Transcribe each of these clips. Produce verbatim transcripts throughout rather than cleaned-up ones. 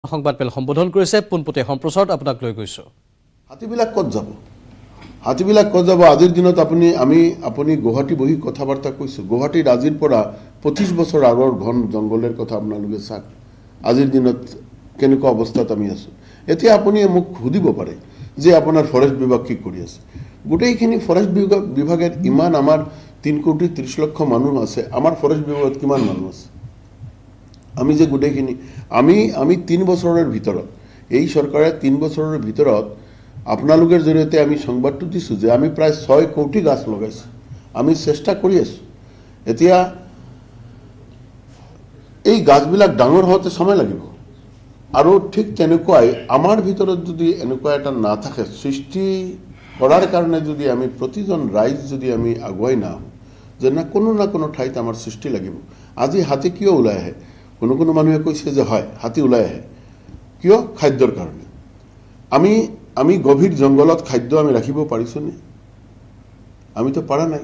সংবাদ পেল সম্বোধন কৰিছে পোনপটীয়া সম্প্ৰচাৰত আপোনাক লৈ গৈছো হাতীবিলাক কত যাব হাতীবিলাক কত যাব আজিৰ দিনত আপুনি আমি আপুনি গুৱাহাটী বহি কথা বাৰ্তা কৈছো গুৱাহাটীৰ আজিৰ পৰা পঁচিছ বছৰ আগৰ ঘন জংগলৰ কথা আপোনালোকে চাক আজিৰ দিনত কেনেকুৱা অৱস্থাত আমি আছো এতিয়া আপুনি মোক সুধিব পাৰে যে আপোনাৰ ফৰেষ্ট বিভাগ কি কৰি আছে গোটেইখিনি ফৰেষ্ট বিভাগ বিভাগৰ ইমান আমাৰ তিন কোটি ত্ৰিশ লক্ষ মানুহ আছে আমাৰ ফৰেষ্ট বিভাগত কিমান মানুহ আছে আমি যে গোটেইখিনি আমি আমি তিন বছৰৰ ভিতৰত এই চৰকাৰে তিন বছৰৰ ভিতৰত আপোনালোকৰ জৰিয়তে আমি সংবাদটো দিছো যে আমি প্ৰায় ছয় কোটি গাছ লগাইছো আমি চেষ্টা কৰি আছো এতিয়া এই গাছবিলাক ডাঙৰ হওঁতে সময় লাগিব আৰু ঠিক তেনেকুৱাই আমাৰ ভিতৰত যদি এনেকুৱা এটা না থাকে সৃষ্টি কৰাৰ কাৰণে যদি আমি প্ৰতিজন ৰাইজ যদি আমি আগুৱাই না যে না কোনো না কোনো ঠাইত আমাৰ সৃষ্টি লাগিব আজি হাতী কিয় ওলাই আহে কোনো কোনো মানুহে কৈছে যে হয় হাতী ওলাই আহে কিয় খাদ্যৰ কাৰণে আমি আমি গভীৰ জংগলত খাদ্য আমি ৰাখিব পাৰিছো নে আমি তো পাৰা নাই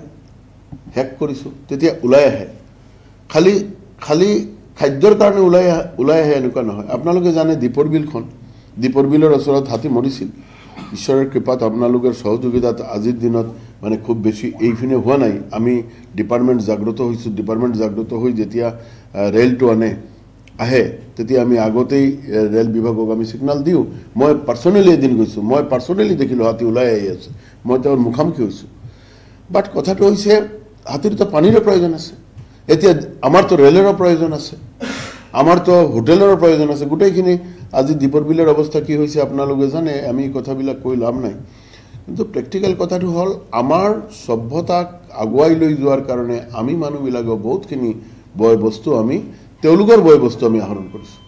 হেক কৰিছো তেতিয়া ওলাই আহে খালি খালি খাদ্যৰ কাৰণে ওলাই ওলাই আহে এনেকুৱা নহয় আপোনালোকে জানে দীপৰ বিলখন দীপৰ বিলৰ ওচৰত হাতী মৰিছিল ঈশ্বৰৰ কৃপাত আপোনালোকৰ সহযোগিতাত আজিৰ দিনত মানে খুব বেছি এইখিনি হোৱা নাই আমি ডিপাৰ্টমেণ্ট জাগ্ৰত হৈছো ডিপাৰ্টমেণ্ট জাগ্ৰত হৈ যেতিয়া ৰেলটো আনে আহে তেতিয়া আমি আগতেই ৰেল বিভাগক আমি সিগনেল দিও মই পাৰ্সোনেলি এদিন গৈছো মই পাৰ্সোনেলি দেখিলো হাতী ওলাই আহি আছে মই তেওঁৰ মুখামুখি হৈছো বাট কথাটো হৈছে হাতীৰ তো পানীৰ প্ৰয়োজন আছে এতিয়া আমাৰ তো ৰেলৰ প্ৰয়োজন আছে আমাৰ তো হোটেলৰ প্ৰয়োজন আছে গোটেইখিনি আজি দীপৰ বিলৰ অৱস্থা কি হৈছে আপোনালোকে জানে আমি কথাবিলাক কৈ লাভ নাই কিন্তু প্ৰেক্টিকেল কথাটো হল আমাৰ সভ্যতাক আগুৱাই লৈ যোৱাৰ কাৰণে আমি মানুহবিলাকে বহুতখিনি বয় বস্তু আমি তেওঁলোকৰ বয় বস্তু আমি আহৰণ কৰিছো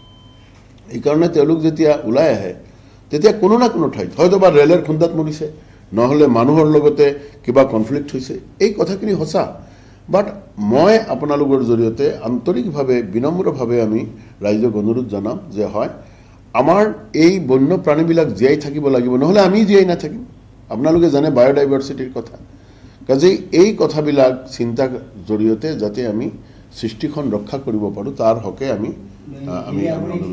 এই কাৰণে তেওঁলোক যেতিয়া ওলাই আহে তেতিয়া কোনো না কোনো ঠাইত হয়তো বা ৰেলৰ খুন্দাত মৰিছে নহলে মানুহৰ লগতে কিবা কনফ্লিক্ট হৈছে এই কথাখিনি সঁচা বাট মই আপোনালোকৰ জৰিয়তে আন্তৰিকভাৱে বিনম্ৰভাৱে আমি ৰাইজক অনুৰোধ জনাম যে হয় আমাৰ এই বন্য প্ৰাণীবিলাক জীয়াই থাকিব লাগিব নহলে আমি জীয়াই নাথাকিম আপোনালোকে জানে বায়োডাইভাৰ্চিটিৰ কথা কাজেই এই কথাবিলাক চিন্তাৰ জৰিয়তে যাতে আমি সৃষ্টিখন ৰক্ষা কৰিব পাৰো তাৰ হকে আমি আমি আপুনি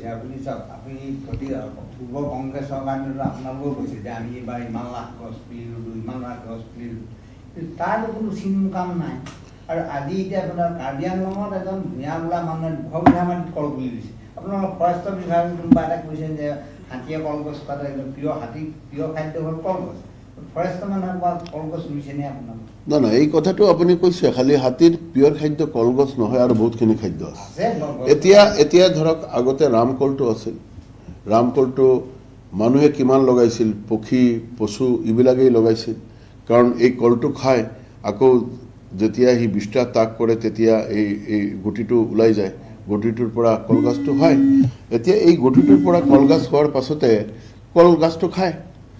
সব আপুনি প্ৰতি পূৰ্ব কংগ্ৰেছ চৰকাৰৰ আপোনালোকৰ কৈছে যে আমি এবাৰ ইমান লাখ গছ পুলি ৰুলো ইমান লাখ গছ পুলি ৰুলো তাৰ কোনো চিন কাম নাই আৰু আজি এতিয়া আপোনাৰ কাৰ্বি আংলঙত এজন ভূঞা বোলা মানুহে দুশ বিঘা মাটিত কল পুলি দিছে আপোনালোকৰ ফৰেষ্ট বিভাগে কোনোবা এটা কৈছে যে হাতীয়ে কলগছ কাটে একদম প্ৰিয় হাতী প্ৰিয় খাদ্য হ'ল কলগছ ফৰেষ্ট মানুহে কলগছ ৰুইছে নে আপোনাৰ না না এই কথাটো আপুনি কৈছে খালি হাতীৰ পিয়ৰ খাদ্য কলগছ নহয় আৰু বহুতখিনি খাদ্য আছে এতিয়া এতিয়া ধৰক আগতে ৰামকলটো আছিল ৰামকলটো মানুহে কিমান লগাইছিল পক্ষী পশু এইবিলাকেই লগাইছিল কাৰণ এই কলটো খায় আকৌ যেতিয়া সি বিষ্টা তাক কৰে তেতিয়া এই এই গুটিটো ওলাই যায় গুটিটোৰ পৰা কলগছটো হয় এতিয়া এই গুটিটোৰ পৰা কলগছ হোৱাৰ পাছতে কলগছটো খায়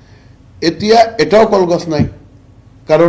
এতিয়া এটাও কলগছ নাই কাৰণ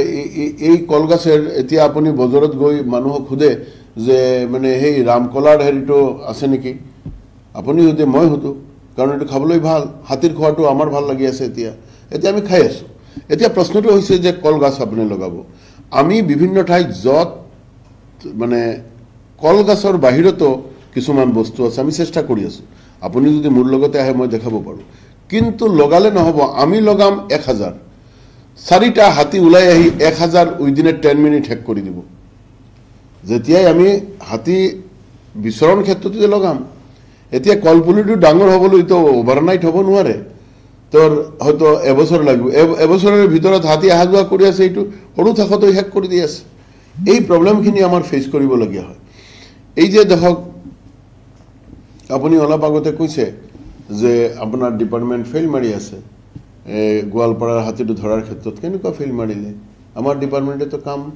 এই কলগছেৰ এতিয়া আপুনি বজাৰত গৈ মানুহক খুদে যে মানে সেই ৰামকলাৰ হেৰিটো আছে নেকি আপুনি যদি মই হতো কাৰণ এইটো খাবলৈ ভাল হাতীৰ খোৱাটো আমাৰ ভাল লাগি আছে এতিয়া এতিয়া আমি খাই আছো এতিয়া প্ৰশ্নটো হৈছে যে কলগছ আপুনি লগাব আমি বিভিন্ন ঠাইত যত মানে কলগছৰ বাহিৰতো কিছুমান বস্তু আছে আমি চেষ্টা কৰি আছো আপুনি যদি মোৰ লগতে আহে মই দেখাব পাৰো কিন্তু লগালে নহব আমি লগাম এক হাজাৰ চাৰিটা হাতী ওলাই আহি এক হাজাৰ within a ten minute hack কৰি দিব যেতিয়াই আমি হাতী বিচৰণ ক্ষেত্ৰতে লগাম এতিয়া কলপুলিটো ডাঙৰ হ'বলৈ তো অভাৰনাইট হ'ব নোৱাৰে তোৰ হয়তো এবছৰ লাগিব এবছৰৰ ভিতৰত হাতী অহা যোৱা কৰি আছে এইটো সৰু থাকোঁতে হেক কৰি দি আছে এই প্ৰব্লেমখিনি আমাৰ ফেচ কৰিবলগীয়া হয় এই যে দেখক আপুনি অলপ আগতে কৈছে যে আপোনাৰ ডিপাৰ্টমেণ্ট ফেইল মাৰি আছে গোৱালপাৰাৰ হাতীটো ধৰাৰ ক্ষেত্ৰত কেনেকুৱা ফেইল মাৰিলে আমাৰ ডিপাৰ্টমেণ্টে তো কাম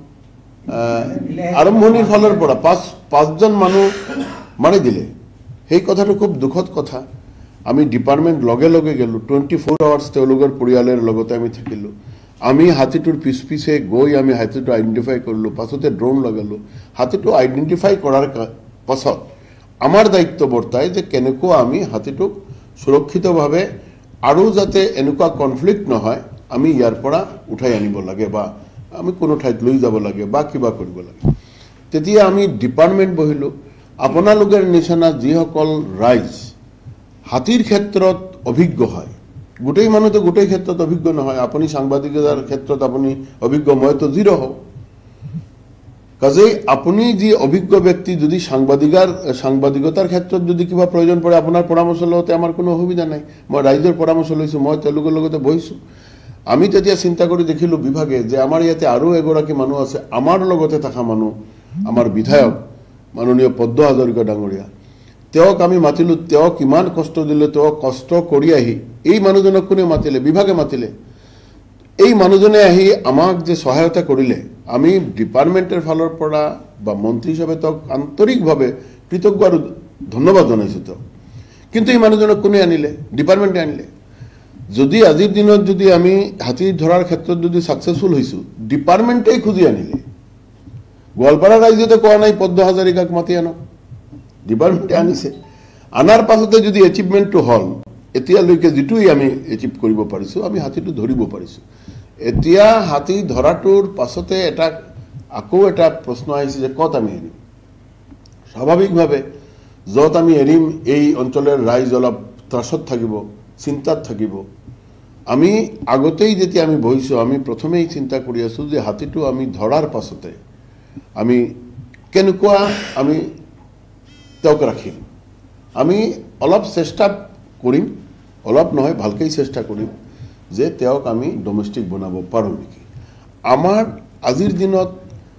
আৰম্ভণিৰ ফালৰ পৰা পাঁচ পাঁচজন মানুহ মাৰি দিলে সেই কথাটো খুব দুখদ কথা আমি ডিপাৰ্টমেণ্ট লগে লগে গেলো টুৱেণ্টি ফ'ৰ আৱাৰ্ছ তেওঁলোকৰ পৰিয়ালৰ লগতে আমি থাকিলোঁ আমি হাতীটোৰ পিছ পিছে গৈ আমি হাতীটো আইডেণ্টিফাই কৰিলোঁ পাছতে ড্ৰোন লগালোঁ হাতীটো আইডেণ্টিফাই কৰাৰ পাছত আমাৰ দায়িত্ব বৰ্তাই যে কেনেকুৱা আমি হাতীটোক সুৰক্ষিতভাৱে আৰু যাতে এনেকুৱা কনফ্লিক্ট নহয় আমি ইয়াৰ পৰা উঠাই আনিব লাগে বা আমি কোনো ঠাইত লৈ যাব লাগে বা কিবা কৰিব লাগে তেতিয়া আমি ডিপাৰ্টমেণ্ট বহিলোঁ আপোনালোকৰ নিচিনা যিসকল ৰাইজ হাতীৰ ক্ষেত্ৰত অভিজ্ঞ হয় গোটেই মানুহতো গোটেই ক্ষেত্ৰত অভিজ্ঞ নহয় আপুনি সাংবাদিকতাৰ ক্ষেত্ৰত আপুনি অভিজ্ঞ মইতো জিৰ' হওঁ কাজেই আপুনি যি অভিজ্ঞ ব্যক্তি যদি সাংবাদিকাৰ সাংবাদিকতাৰ ক্ষেত্ৰত যদি কিবা প্ৰয়োজন পৰে আপোনাৰ পৰামৰ্শ লওঁতে আমাৰ কোনো অসুবিধা নাই মই ৰাইজৰ পৰামৰ্শ লৈছোঁ মই তেওঁলোকৰ লগতে বহিছোঁ আমি তেতিয়া চিন্তা কৰি দেখিলোঁ বিভাগে যে আমাৰ ইয়াতে আৰু এগৰাকী মানুহ আছে আমাৰ লগতে থকা মানুহ আমাৰ বিধায়ক মাননীয় পদ্ম হাজৰিকা ডাঙৰীয়া তেওঁক আমি মাতিলোঁ তেওঁক ইমান কষ্ট দিলে তেওঁ কষ্ট কৰি আহি এই মানুহজনক কোনে মাতিলে বিভাগে মাতিলে এই মানুহজনে আহি আমাক যে সহায়তা কৰিলে আমি ডিপাৰ্টমেণ্টৰ ফালৰ পৰা বা মন্ত্ৰী হিচাপে তেওঁক আন্তৰিকভাৱে কৃতজ্ঞ আৰু ধন্যবাদ জনাইছোঁ তেওঁ কিন্তু এই মানুহজনক কোনে আনিলে ডিপাৰ্টমেণ্টে আনিলে যদি আজিৰ দিনত যদি আমি হাতী ধৰাৰ ক্ষেত্ৰত যদি ছাকচেছফুল হৈছোঁ ডিপাৰ্টমেণ্টেই খুজি আনিলে গোৱালপাৰা ৰাইজতে কোৱা নাই পদ্ম হাজৰিকাক মাতি আনক ডিপাৰ্টমেণ্টে আনিছে আনাৰ পাছতে যদি এচিভমেণ্টটো হ'ল এতিয়ালৈকে যিটোই আমি এচিভ কৰিব পাৰিছোঁ আমি হাতীটো ধৰিব পাৰিছোঁ এতিয়া হাতী ধৰাটোৰ পাছতে এটা আকৌ এটা প্ৰশ্ন আহিছে যে ক'ত আমি এৰিম স্বাভাৱিকভাৱে য'ত আমি এৰিম এই অঞ্চলৰ ৰাইজ অলপ ত্ৰাসত থাকিব চিন্তাত থাকিব আমি আগতেই যেতিয়া আমি বহিছোঁ আমি প্ৰথমেই চিন্তা কৰি আছোঁ যে হাতীটো আমি ধৰাৰ পাছতে আমি কেনেকুৱা আমি তেওঁক ৰাখিম আমি অলপ চেষ্টা কৰিম অলপ নহয় ভালকৈ চেষ্টা কৰিম যে তেওঁক আমি ডমেষ্টিক বনাব পাৰোঁ নেকি আমাৰ আজিৰ দিনত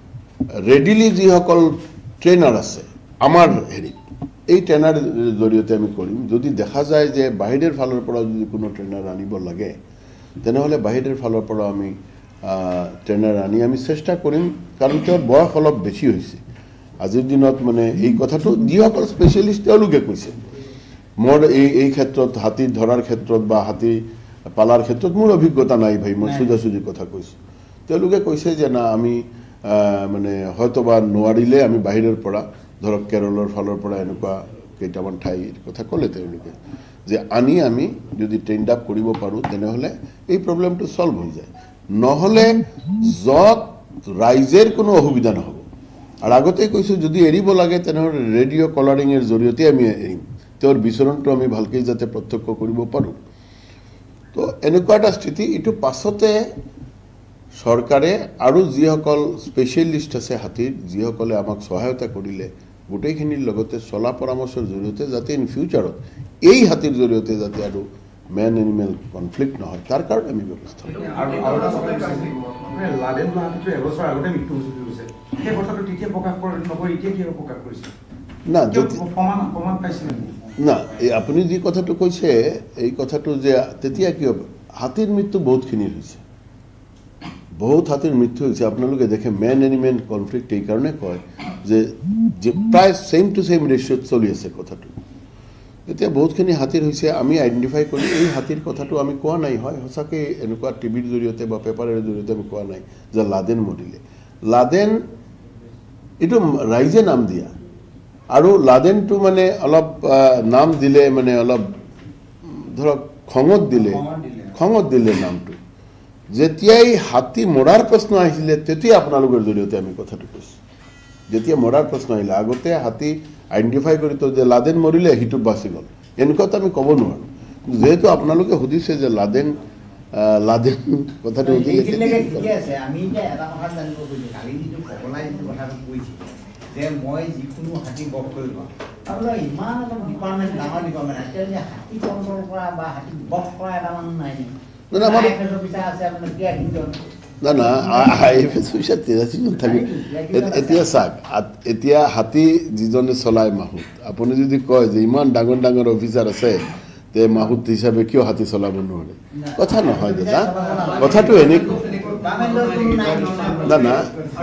ৰেডিলি যিসকল ট্ৰেইনাৰ আছে আমাৰ হেৰিত এই ট্ৰেইনাৰ জৰিয়তে আমি কৰিম যদি দেখা যায় যে বাহিৰৰ ফালৰ পৰা যদি কোনো ট্ৰেইনাৰ আনিব লাগে তেনেহ'লে বাহিৰৰ ফালৰ পৰা আমি ট্ৰেইনাৰ আনি আমি চেষ্টা কৰিম কাৰণ তেওঁৰ বয়স অলপ বেছি হৈছে আজিৰ দিনত মানে এই কথাটো যিসকল স্পেচিয়েলিষ্ট তেওঁলোকে কৈছে মোৰ এই এই ক্ষেত্ৰত হাতী ধৰাৰ ক্ষেত্ৰত বা হাতী পালাৰ ক্ষেত্ৰত মোৰ অভিজ্ঞতা নাই ভাই মই সোজাসুজি কথা কৈছোঁ তেওঁলোকে কৈছে যে না আমি মানে হয়তো বা নোৱাৰিলে আমি বাহিৰৰ পৰা ধৰক কেৰলৰ ফালৰ পৰা এনেকুৱা কেইটামান ঠাইৰ কথা ক'লে তেওঁলোকে যে আনি আমি যদি ট্ৰেইন আপ কৰিব পাৰোঁ তেনেহ'লে এই প্ৰব্লেমটো ছল্ভ হৈ যায় নহ'লে য'ত ৰাইজৰ কোনো অসুবিধা নহ'ব আৰু আগতেই কৈছোঁ যদি এৰিব লাগে তেনেহ'লে ৰেডিঅ' কলাৰিঙৰ জৰিয়তে আমি এৰিম তেওঁৰ বিচৰণটো আমি ভালকৈ যাতে প্ৰত্যক্ষ কৰিব পাৰোঁ তো এনেকুৱা এটা স্থিতি এইটো পাছতে চৰকাৰে আৰু যিসকল স্পেচিয়েলিষ্ট আছে হাতীৰ যিসকলে আমাক সহায়তা কৰিলে গোটেইখিনিৰ লগতে চলা পৰামৰ্শৰ জৰিয়তে যাতে ইন ফিউচাৰত এই হাতীৰ জৰিয়তে যাতে আৰু মেন এনিমেল কনফ্লিক্ট নহয় তাৰ কাৰণে আমি ব্যৱস্থা না না এই আপুনি যি কথাটো কৈছে এই কথাটো যে তেতিয়া কি হ'ব হাতীৰ মৃত্যু বহুতখিনিৰ হৈছে বহুত হাতীৰ মৃত্যু হৈছে আপোনালোকে দেখে মেন এনিমেল কনফ্লিক্ট এই কাৰণে কয় যে প্ৰায় ছেইম টু ছেইম ৰেচিঅ'ত চলি আছে কথাটো এতিয়া বহুতখিনি হাতীৰ হৈছে আমি আইডেণ্টিফাই কৰি এই হাতীৰ কথাটো আমি কোৱা নাই হয় সঁচাকৈ এনেকুৱা টিভিৰ জৰিয়তে বা পেপাৰৰ জৰিয়তে আমি কোৱা নাই যে লাডেন মৰিলে লাডেন এইটো ৰাইজে নাম দিয়া আৰু লাডেনটো মানে অলপ নাম দিলে মানে অলপ ধৰক খঙত দিলে খঙত দিলে নামটো যেতিয়াই হাতী মৰাৰ প্ৰশ্ন আহিছিলে তেতিয়া আপোনালোকৰ জৰিয়তে আমি কথাটো কৈছোঁ যেতিয়া মৰাৰ প্ৰশ্ন আহিলে আগতে হাতী আইডেণ্টিফাই কৰি তো যে লাডেন মৰিলে সিটো বাচি গ'ল এনেকুৱাতো আমি ক'ব নোৱাৰোঁ যেহেতু আপোনালোকে সুধিছে যে লাডেন লাডেন কথাটো সুধিলে যে মই যিকোনো হাতী বধ কৰিব আপোনাৰ ইমান এটা ডিপাৰ্টমেণ্ট ডাঙৰ ডিপাৰ্টমেণ্ট আছে যে হাতী কণ্ট্ৰল কৰা বা হাতী বধ কৰা এটা মানুহ নাই না না আই এফ এছ অফিচাৰ তিৰাশীজন থাকে এতিয়া চাওক এতিয়া হাতী যিজনে চলায় মাহুত আপুনি যদি কয় যে ইমান ডাঙৰ ডাঙৰ অফিচাৰ আছে তে মাহুত হিচাপে কিয় হাতী চলাব নোৱাৰে কথা নহয় দাদা কথাটো এনেকুৱা না না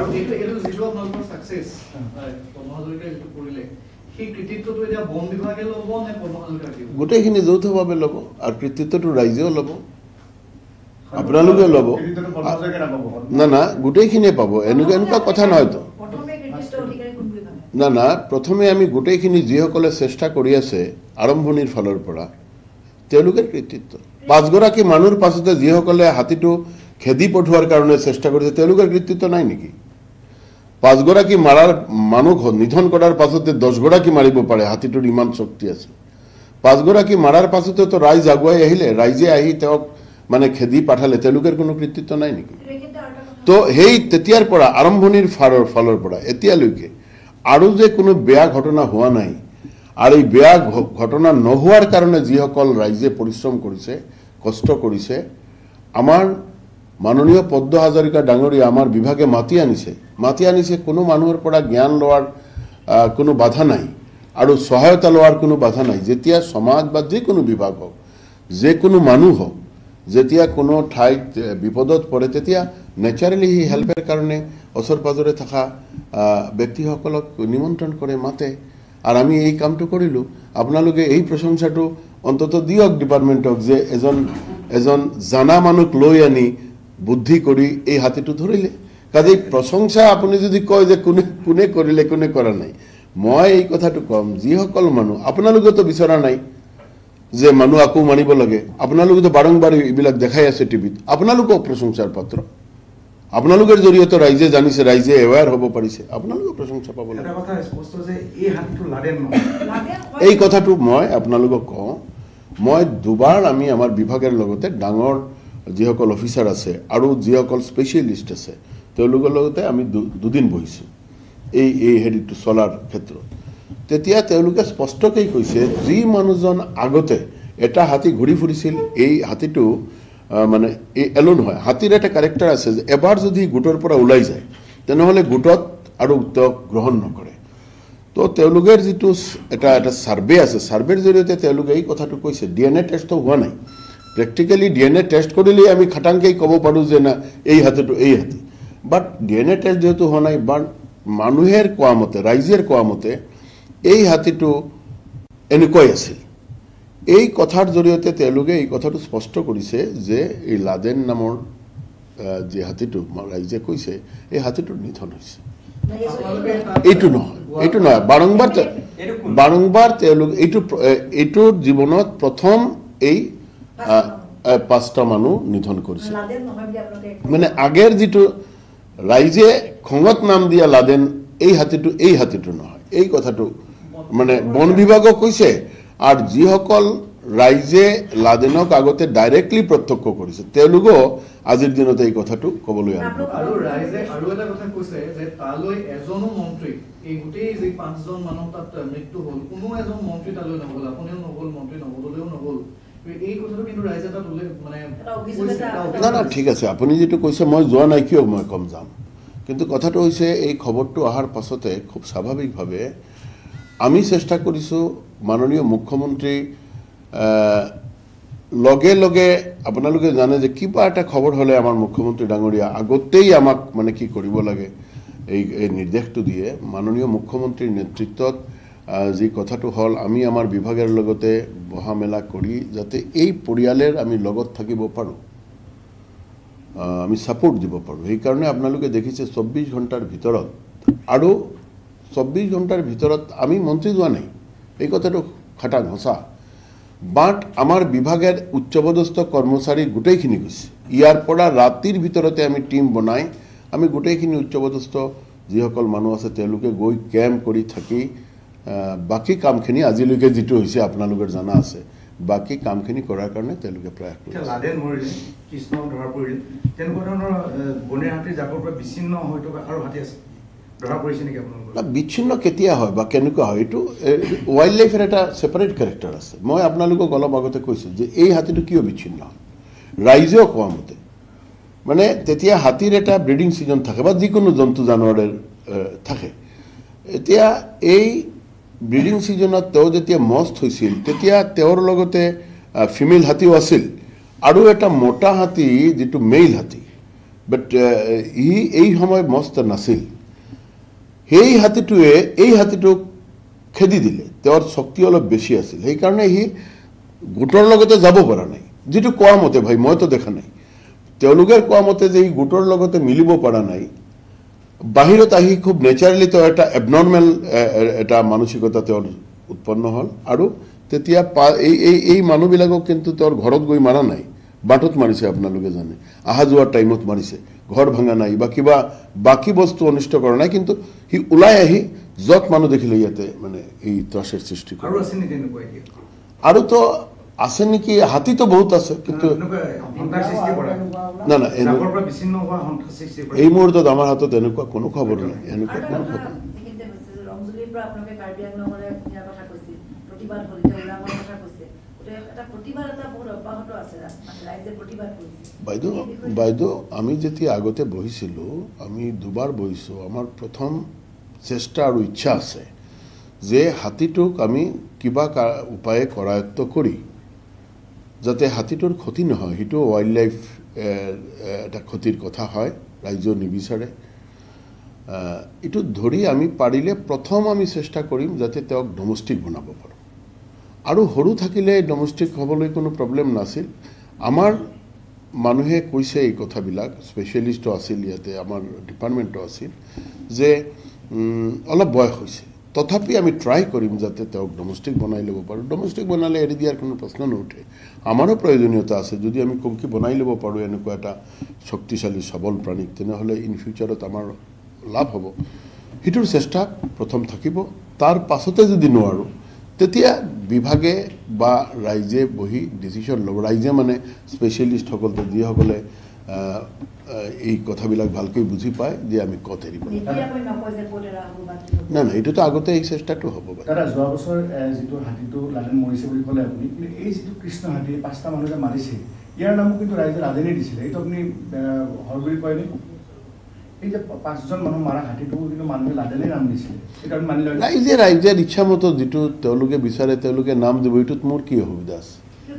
গোটেইখিনি যৌথভাৱে ল'ব আৰু কৃতিত্বটো ৰাইজেও ল'ব আপোনালোকে ল'ব না না গোটেইখিনিয়ে পাব এনেকুৱা এনেকুৱা কথা নহয়তো না না প্ৰথমে আমি গোটেইখিনি যিসকলে চেষ্টা কৰি আছে আৰম্ভণিৰ ফালৰ পৰা তেওঁলোকৰ কৃতিত্ব পাঁচগৰাকী মানুহৰ পাছতে যিসকলে হাতীটো খেদি পঠোৱাৰ কাৰণে চেষ্টা কৰিছে তেওঁলোকৰ কৃতিত্ব নাই নেকি পাঁচগৰাকী মাৰাৰ মানুহ নিধন কৰাৰ পাছতে দহগৰাকী মাৰিব পাৰে হাতীটোৰ ইমান শক্তি আছে পাঁচগৰাকী মাৰাৰ পাছতে তো ৰাইজ আগুৱাই আহিলে, ৰাইজে আহি তেওঁক মানে খেদি পাঠালে, তেওঁলোকৰ কোনো কৃতিত্ব নাই নেকি? তো সেই তেতিয়াৰ পৰা আৰম্ভণিৰ ফাৰৰ ফালৰ পৰা এতিয়ালৈকে আৰু যে কোনো বেয়া ঘটনা হোৱা নাই, আৰু এই বেয়া ঘটনা নোহোৱাৰ কাৰণে যিসকল ৰাইজে পৰিশ্ৰম কৰিছে, কষ্ট কৰিছে, আমাৰ মাননীয় পদ্ম হাজৰিকা ডাঙৰীয়া আমাৰ বিভাগে মাতি আনিছে মাতি আনিছে কোনো মানুহৰ পৰা জ্ঞান লোৱাৰ কোনো বাধা নাই আৰু সহায়তা লোৱাৰ কোনো বাধা নাই। যেতিয়া সমাজ বা যিকোনো বিভাগ হওক, যিকোনো মানুহ হওক, যেতিয়া কোনো ঠাইত বিপদত পৰে, তেতিয়া নেচাৰেলি সি হেল্পৰ কাৰণে ওচৰ পাজৰে থকা ব্যক্তিসকলক নিমন্ত্ৰণ কৰে, মাতে, আৰু আমি এই কামটো কৰিলোঁ। আপোনালোকে এই প্ৰশংসাটো অন্তত দিয়ক ডিপাৰ্টমেণ্টক, যে এজন এজন জানা মানুহক লৈ আনি বুদ্ধি কৰি এই হাতীটো ধৰিলে। কাজেই প্ৰশংসা আপুনি যদি কয় যে কোনে কোনে কৰিলে কোনে কৰা নাই, মই এই কথাটো কম, যিসকল মানুহ, আপোনালোকেতো বিচৰা নাই যে মানুহ আকৌ মাৰিব লাগে, আপোনালোকেতো বাৰম্বাৰ এইবিলাক দেখাই আছে টিভিত, আপোনালোকেও প্ৰশংসাৰ পাত্ৰ। আপোনালোকৰ জৰিয়তে ৰাইজে জানিছে, ৰাইজে এৱেৰ হ'ব পাৰিছে, আপোনালোকেও প্ৰশংসা পাব লাগে। এই কথাটো মই আপোনালোকক কওঁ, মই দুবাৰ আমি আমাৰ বিভাগৰ লগতে ডাঙৰ যিসকল অফিচাৰ আছে আৰু যিসকল স্পেচিয়েলিষ্ট আছে তেওঁলোকৰ লগতে আমি দুদিন বহিছোঁ এই এই হেৰিটো চলাৰ ক্ষেত্ৰত। তেতিয়া তেওঁলোকে স্পষ্টকৈ কৈছে, যি মানুহজন আগতে এটা হাতী ঘূৰি ফুৰিছিল, এই হাতীটো মানে এই এলোন হয়, হাতীৰ এটা কেৰেক্টাৰ আছে যে এবাৰ যদি গোটৰ পৰা ওলাই যায় তেনেহ'লে গোটত আৰু তেওঁক গ্ৰহণ নকৰে। তো তেওঁলোকৰ যিটো এটা এটা ছাৰ্ভে আছে, ছাৰ্ভেৰ জৰিয়তে তেওঁলোকে এই কথাটো কৈছে, ডি এন এ টেষ্টটো হোৱা নাই, practically D N A test কৰিলেই আমি খাটাংকেই ক'ব পাৰোঁ যে না এই হাতীটো এই হাতী, but D N A test যেহেতু হোৱা নাই, বাট মানুহেৰ কোৱা মতে, ৰাইজেৰ কোৱা মতে এই হাতীটো এনেকুৱাই আছিল। এই কথাৰ জৰিয়তে তেওঁলোকে এই কথাটো স্পষ্ট কৰিছে যে এই লাডেন নামৰ যে হাতীটো ৰাইজে কৈছে, এই হাতীটোৰ নিধন হৈছে। এইটো নহয়, এইটো নহয়, বাৰম্বাৰ বাৰম্বাৰ তেওঁলোক এইটো এইটোৰ জীৱনত প্ৰথম এই পাঁচটা মানুহ নিধন কৰিছে। মানে আগেৰ যিটো ৰাইজে খঙত নাম দিয়া লাডেন, এই হাতীটো এই হাতীটো নহয়, এই কথাটো মানে বন বিভাগক কৈছে। আৰু যিসকল ৰাইজে লাডেনক আগতে ডাইৰেক্টলি প্ৰত্যক্ষ কৰিছে তেওঁলোকেও আজিৰ দিনত এই কথাটো ক'বলৈ আৰম্ভ কৰিছে। আৰু ৰাইজে আৰু এটা কথা কৈছে যে তালৈ এজনো মন্ত্ৰী, এই গোটেই যে পাঁচজন মানুহ তাত মৃত্যু হ'ল, কোনো এজন মন্ত্ৰী তালৈ নগ'ল, আপুনিও নগ'ল, মন্ত্ৰী নগ'লেও নগ'ল, এই কথাটো কিন্তু ৰাইজে তাত উল্লেখ মানে না না ঠিক আছে, আপুনি যিটো কৈছে মই যোৱা নাই, কিয় মই কম যাম, কিন্তু কথাটো হৈছে এই খবৰটো অহাৰ পাছতে খুব স্বাভাৱিকভাৱে আমি চেষ্টা কৰিছোঁ মাননীয় মুখ্যমন্ত্ৰী লগে লগে, আপোনালোকে জানে যে কিবা এটা খবৰ হ'লে আমাৰ মুখ্যমন্ত্ৰী ডাঙৰীয়া আগতেই আমাক মানে কি কৰিব লাগে এই এই নিৰ্দেশটো দিয়ে। মাননীয় মুখ্যমন্ত্ৰীৰ নেতৃত্বত যি কথাটো হ'ল, আমি আমাৰ বিভাগৰ লগতে বহা মেলা কৰি যাতে এই পৰিয়ালৰ আমি লগত থাকিব পাৰোঁ, আমি ছাপোৰ্ট দিব পাৰোঁ। সেইকাৰণে আপোনালোকে দেখিছে চৌব্বিছ ঘণ্টাৰ ভিতৰত, আৰু চৌব্বিছ ঘণ্টাৰ ভিতৰত আমি মন্ত্ৰী যোৱা নাই, এই কথাটো খাটাং সঁচা, বাট আমাৰ বিভাগৰ উচ্চপদস্থ কৰ্মচাৰী গোটেইখিনি গৈছে। ইয়াৰ পৰা ৰাতিৰ ভিতৰতে আমি টিম বনাই আমি গোটেইখিনি উচ্চপদস্থ যিসকল মানুহ আছে তেওঁলোকে গৈ কেম্প কৰি থাকি বাকী কামখিনি আজিলৈকে যিটো হৈছে আপোনালোকৰ জানা আছে, বাকী কামখিনি কৰাৰ কাৰণে তেওঁলোকে প্ৰয়াস কৰিছে। লাডেন মৰিলে, কৃষ্ণ ধৰা পৰিলে, তেনেকুৱা ধৰণৰ বনীয়া হাতীৰ জাকৰ পৰা বিচ্ছিন্ন হৈ থকা আৰু হাতী আছে, ধৰা পৰিছে নেকি আপোনালোকৰ? বিচ্ছিন্ন কেতিয়া হয় বা কেনেকুৱা হয়, এইটো ৱাইল্ড লাইফৰ এটা ছেপাৰেট কেৰেক্টাৰ আছে। মই আপোনালোকক অলপ আগতে কৈছোঁ যে এই হাতীটো কিয় বিচ্ছিন্ন হয়, ৰাইজেও কোৱা মতে মানে তেতিয়া হাতীৰ এটা ব্ৰিডিং ছিজন থাকে বা যিকোনো জন্তু জানোৱাৰৰ থাকে। এতিয়া এই ব্ৰিডিং ছিজনত তেওঁ যেতিয়া মষ্ট হৈছিল তেতিয়া তেওঁৰ লগতে ফিমেল হাতীও আছিল আৰু এটা মোটা হাতী যিটো মেইল হাতী, বাট ই এই সময় মষ্ট নাছিল। সেই হাতীটোৱে এই হাতীটোক খেদি দিলে, তেওঁৰ শক্তি অলপ বেছি আছিল, সেইকাৰণে সি গোটৰ লগতে যাব পৰা নাই, যিটো কোৱা মতে, ভাই মইতো দেখা নাই, তেওঁলোকে কোৱা মতে যে ই গোটৰ লগতে মিলিব পৰা নাই, বাহিৰত আহি খুব নেচাৰেলি তেওঁ এটা এবনৰ্মেল এটা মানসিকতা তেওঁৰ উৎপন্ন হ'ল। আৰু তেতিয়া এই এই এই মানুহবিলাকক কিন্তু তেওঁৰ ঘৰত গৈ মাৰা নাই, বাটত মাৰিছে, আপোনালোকে জানে, অহা যোৱাৰ টাইমত মাৰিছে, ঘৰ ভাঙা নাই বা কিবা বাকী বস্তু অনিষ্ট কৰা নাই, কিন্তু সি ওলাই আহি য'ত মানুহ দেখিলে ইয়াতে মানে এই ত্ৰাসৰ সৃষ্টি কৰে। আৰু তো আছে নেকি হাতীতো বহুত আছে কিন্তু না না এনে- এই মুহূৰ্তত আমাৰ হাতত এনেকুৱা কোনো খবৰ নাই এনেকুৱা কোনো খবৰ নাই। ৰংজুলিৰ পৰা আপোনালোকে কাৰ্বি আংলঙলে ইয়াৰ কথা কৈছিল, প্ৰতিবাদ হ'ল, এতিয়া ওৰাঙৰ কথা কৈছে, গতিকে এটা প্ৰতিবাদ এটা বহুত অব্যাহত আছে, মানে ৰাইজে প্ৰতিবাদ কৰিছে। বাইদেউ বাইদেউ আমি যেতিয়া আগতে বহিছিলোঁ আমি দুবাৰ বহিছোঁ, আমাৰ প্ৰথম চেষ্টা আৰু ইচ্ছা আছে যে হাতীটোক আমি কিবা কা- উপায়ে কৰায়ত্ব কৰি যাতে হাতীটোৰ ক্ষতি নহয়, সেইটো ৱাইল্ড লাইফ এটা ক্ষতিৰ কথা হয়, ৰাইজেও নিবিচাৰে। এইটো ধৰি আমি পাৰিলে প্ৰথম আমি চেষ্টা কৰিম যাতে তেওঁক ডমেষ্টিক বনাব পাৰোঁ, আৰু সৰু থাকিলে ডমেষ্টিক হ'বলৈ কোনো প্ৰব্লেম নাছিল। আমাৰ মানুহে কৈছে এই কথাবিলাক, স্পেচিয়েলিষ্টো আছিল ইয়াতে, আমাৰ ডিপাৰ্টমেণ্টো আছিল যে উম, অলপ বয়স হৈছে, তথাপি আমি ট্ৰাই কৰিম যাতে তেওঁক ডমেষ্টিক বনাই ল'ব পাৰোঁ। ডমেষ্টিক বনালে এৰি দিয়াৰ কোনো প্ৰশ্ন নুঠে, আমাৰো প্ৰয়োজনীয়তা আছে। যদি আমি কমকি বনাই ল'ব পাৰোঁ এনেকুৱা এটা শক্তিশালী সবল প্ৰাণীক, তেনেহ'লে ইন ফিউচাৰত আমাৰ লাভ হ'ব। সেইটোৰ চেষ্টা প্ৰথম থাকিব, তাৰ পাছতে যদি নোৱাৰোঁ তেতিয়া বিভাগে বা ৰাইজে বহি ডিচিশ্যন ল'ব। ৰাইজে মানে স্পেচিয়েলিষ্টসকল যিসকলে এই কথাবিলাক ভালকৈ বুজি পায় যে আমি ক'ত এৰিব লাগে। নিদিয়াকৈ নকয় যে ক'ত এৰা হ'ব বা কি হ'ব। না না এইটোতো আগতে এই চেষ্টাটো হ'ব বাৰু। দাদা যোৱা বছৰ এ, যিটো হাতীটো লাডেন মৰিছে বুলি ক'লে আপুনি, কিন্তু এই যিটো কৃষ্ণ হাতী পাঁচটা মানুহ যে মাৰিছে ইয়াৰ নামো কিন্তু ৰাইজে লাডেনেই দিছিলে, এইটো আপুনি হৰ বুলি কয়নে? এই যে পাঁচজন মানুহ মাৰা হাতীটো কিন্তু মানুহে লাডেনেই নাম দিছিলে, সেইটো আমি মানি লয়। ৰাইজে ৰাইজৰ ইচ্ছামতো যিটো তেওঁলোকে বিচাৰে তেওঁলোকে নাম দিব, এইটোত মোৰ কি অসুবিধা আছে?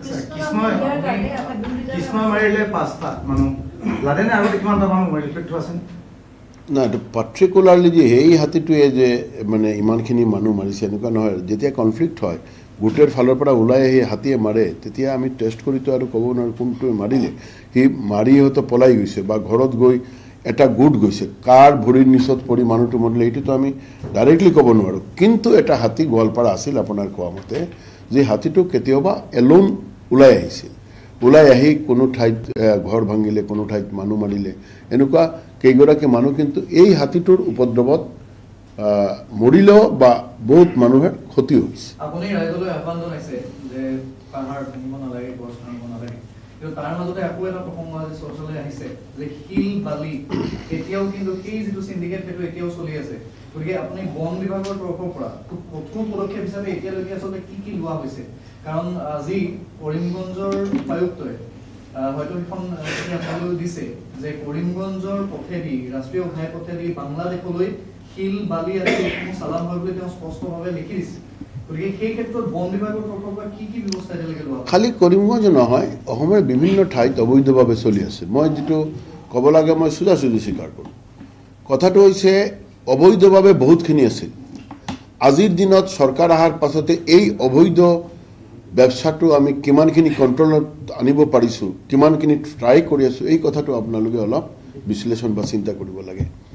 কৃষ্ণ মাৰিলে পাঁচটা মানুহ, লাডেনে আগতে কিমানটা মানুহ মাৰিলে সেইটো আছে? না এইটো পাৰ্টিকুলাৰলি যে সেই হাতীটোৱে যে মানে ইমানখিনি মানুহ মাৰিছে এনেকুৱা নহয়। যেতিয়া কনফ্লিক্ট হয় গোটেৰ ফালৰ পৰা ওলাই আহি হাতীয়ে মাৰে, তেতিয়া আমি টেষ্ট কৰিতো আৰু ক'ব নোৱাৰোঁ কোনটোৱে মাৰিলে। সি মাৰি হয়তো পলাই গৈছে বা ঘৰত গৈ এটা গোট গৈছে, কাৰ ভৰিৰ নিচত পৰি মানুহটো মৰিলে এইটোতো আমি ডাইৰেক্টলি ক'ব নোৱাৰোঁ। কিন্তু এটা হাতী গোৱালপাৰা আছিল আপোনাৰ কোৱা মতে, যে হাতীটো কেতিয়াবা এলোন ওলাই আহিছিল, ওলাই আহি কোনো ঠাইত ঘৰ ভাঙিলে, কোনো ঠাইত মানুহ মাৰিলে, এনেকুৱা কেইগৰাকী মানুহ কিন্তু এই হাতীটোৰ উপদ্ৰৱত মৰিলেও বা বহুত মানুহৰ ক্ষতি হৈছে। আপুনি ৰাইজলৈ আহ্বান জনাইছে যে পাহাৰ ভাঙিব নালাগে, গছ ভাঙিব নালাগে, কিন্তু তাৰ মাজতে আকৌ এটা প্ৰসংগ আজি চৰ্চালৈ আহিছে যে শিল বালি এতিয়াও কিন্তু সেই যিটো চিণ্ডিকেট সেইটো এতিয়াও চলি আছে। গতিকে আপুনি বন বিভাগৰ তৰফৰ পৰা খুব কঠোৰ পদক্ষেপ হিচাপে এতিয়ালৈকে আচলতে কি কি লোৱা হৈছে? কাৰণ আজি কৰিমগঞ্জৰ উপায়ুক্তই হয়তো সেইখন আপোনালোকে দিছে যে কৰিমগঞ্জৰ পথেদি, ৰাষ্ট্ৰীয় ঘাই পথেদি বাংলাদেশলৈ শিল বালি আদি এইসমূহ চালান হয় বুলি তেওঁ স্পষ্টভাৱে লিখি দিছে। গতিকে সেই ক্ষেত্ৰত বন বিভাগৰ তৰফৰ পৰা কি কি ব্যৱস্থা এতিয়ালৈকে লোৱা? খালি কৰিমগঞ্জ নহয়, অসমৰ বিভিন্ন ঠাইত অবৈধভাৱে চলি আছে। মই যিটো ক'ব লাগে মই চুজাচুজি স্বীকাৰ কৰোঁ। কথাটো হৈছে অবৈধভাৱে বহুতখিনি আছিল। আজিৰ দিনত চৰকাৰ অহাৰ পাছতে এই অবৈধ ব্যৱস্থাটো আমি কিমানখিনি কণ্ট্ৰলত আনিব পাৰিছোঁ, কিমানখিনি ট্ৰাই কৰি আছোঁ, এই কথাটো আপোনালোকে অলপ বিশ্লেষণ বা চিন্তা কৰিব লাগে।